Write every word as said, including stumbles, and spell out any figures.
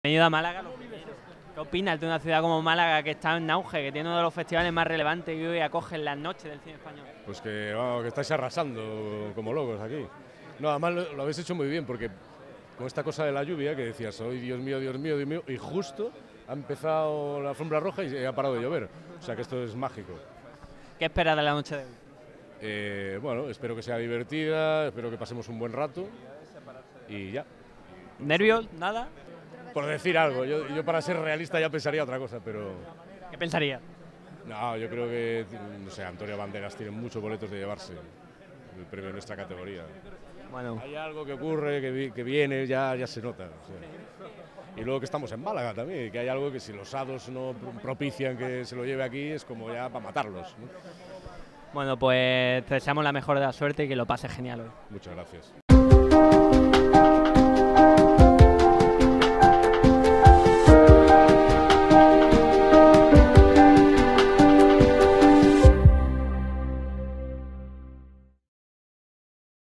Bienvenido a Málaga, lo primero. ¿Qué opinas de una ciudad como Málaga que está en auge, que tiene uno de los festivales más relevantes que hoy acogen las noches del cine español? Pues que, vamos, que estáis arrasando como locos aquí. No, además lo, lo habéis hecho muy bien, porque con esta cosa de la lluvia que decías, hoy Dios mío, Dios mío, Dios mío, y justo ha empezado la alfombra roja y ha parado de llover. O sea que esto es mágico. ¿Qué esperas de la noche de hoy? Eh, bueno, espero que sea divertida, espero que pasemos un buen rato y ya. ¿Nervios? ¿Nada? Por decir algo, yo, yo para ser realista ya pensaría otra cosa, pero ¿Qué pensarías? no, yo creo que, no sé, Antonio Banderas tiene muchos boletos de llevarse el premio de nuestra categoría. Bueno, Hay algo que ocurre, que, vi- que viene, ya, ya se nota. O sea. Y luego que estamos en Málaga también, que hay algo que si los hados no propician que se lo lleve aquí, es como ya para matarlos, ¿no? bueno, pues te deseamos la mejor de la suerte y que lo pases genial hoy. Muchas gracias.